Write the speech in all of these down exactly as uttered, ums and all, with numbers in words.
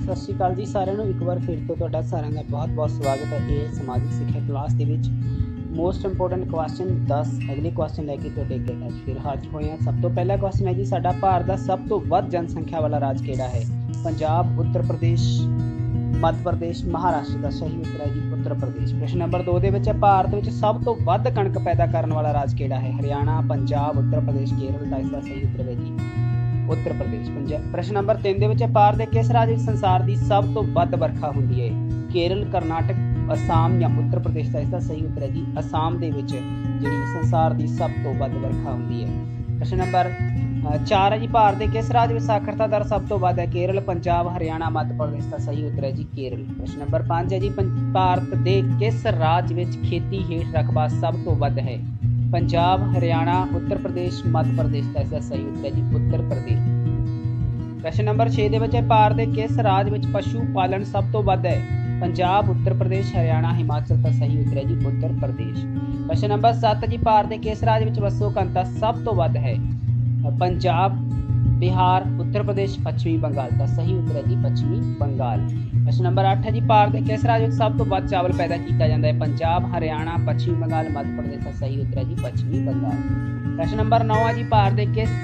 सत श्री अकाल जी सारिਆਂ ਨੂੰ ਇੱਕ ਵਾਰ ਫਿਰ ਤੋਂ ਤੁਹਾਡਾ ਸਾਰਿਆਂ ਦਾ ਬਹੁਤ ਬਹੁਤ ਸਵਾਗਤ ਹੈ। ਇਹ ਸਮਾਜਿਕ ਸਿੱਖਿਆ ਕਲਾਸ ਦੇ ਵਿੱਚ ਮੋਸਟ ਇੰਪੋਰਟੈਂਟ ਕੁਐਸਚਨ ਦਸ ਅਗਲੇ ਕੁਐਸਚਨ ਲੈ ਕੇ ਤੁਹਾਡੇ ਅੱਗੇ ਅੱਜ ਫਿਰ ਹਾਜ਼ਰ ਹੋਏ ਹਾਂ। ਸਭ ਤੋਂ ਪਹਿਲਾ ਕੁਐਸਚਨ ਹੈ ਜੀ, ਸਾਡਾ ਭਾਰਤ ਦਾ ਸਭ ਤੋਂ ਵੱਧ ਜਨਸੰਖਿਆ ਵਾਲਾ ਰਾਜ ਕਿਹੜਾ ਹੈ? ਪੰਜਾਬ, ਉੱਤਰ ਪ੍ਰਦੇਸ਼, मध्य प्रदेश, महाराष्ट्र का सही उत्तर है जी उत्तर प्रदेश। प्रश्न नंबर दो दे विच भारत विच सब तो वध कणक पैदा करने वाला राज किहड़ा है? हरियाणा, पंजाब, उत्तर प्रदेश, केरल। का इसका सही उत्तर है जी उत्तर प्रदेश, पंजाब। प्रश्न नंबर तीन दे विच भारत दे किस राज्य विच संसार दी सब तो वध बरखा हुंदी है? केरल, कर्नाटक, असम या उत्तर प्रदेश। का इसका सही उत्तर है जी असम दे विच जिहड़ी संसार दी सब तो वध बरखा हुंदी है। प्रश्न नंबर चार है जी, भारत के किस राज्य में साक्षरता दर सब तो वध है? केरल, पंजाब, हरियाणा, मध्य प्रदेश। का सही उत्तर है जी केरल। प्रश्न नंबर पाँच है जी, भारत के किस राज्य में खेती हेठ रकबा सब तो वध है? पंजाब, हरियाणा, उत्तर प्रदेश, मध्य प्रदेश। का इसका सही उत्तर है जी उत्तर प्रदेश। प्रश्न नंबर छे दे विच भारत के किस राज्य में पशु पालन सब तो वध है? पंजाब, उत्तर प्रदेश, हरियाणा, हिमाचल। का सही उत्तर है जी उत्तर प्रदेश। प्रश्न नंबर सात जी, भारत के किस राज्य में वसो घनता सब तो वध है? पंजाब, बिहार, उत्तर प्रदेश, पश्चिमी बंगाल। का सही उत्तर है जी पश्चिमी बंगाल। प्रश्न नंबर आठ है जी, भारत के किस राज्य में सब तो वध चावल पैदा किया जाता है? पंजाब, हरियाणा, पश्चिमी बंगाल, मध्य प्रदेश। का सही उत्तर है जी पश्चिमी बंगाल। प्रश्न नंबर नौ है जी, भारत के किस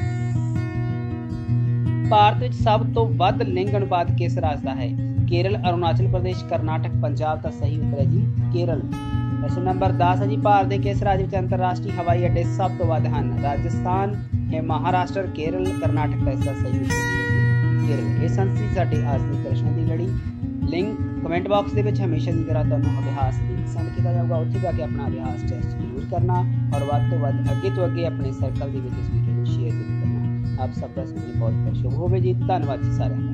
भारत में सब तो वध लिंग अनुपात किस राज्य का है? केरल, अरुणाचल प्रदेश, कर्नाटक, पंजाब। का सही उत्तर है जी केरल। प्रश्न नंबर दस है जी, भारत के किस राज्य में अंतरराष्ट्रीय हवाई अड्डे सब तो वध हैं? राजस्थान, महाराष्ट्र, केरल, कर्नाटक। का इसका सही उत्तर है केरल। ये संसी साडे आज के प्रश्नों की लड़ी। लिंक कमेंट बॉक्स के हमेशा की तरह तुहानूं अभ्यास लिंक सेंड किया जाऊगा, उत्थे जाके अपना अभ्यास टेस्ट जरूर करना और वध तो वध अगे तो अगे अपने सर्कल के इस वीडियो को शेयर जरूर करना। आप सब का समय बहुत बहुत शुभ होवे जी। धन्यवाद जी सारिਆਂ ਦਾ।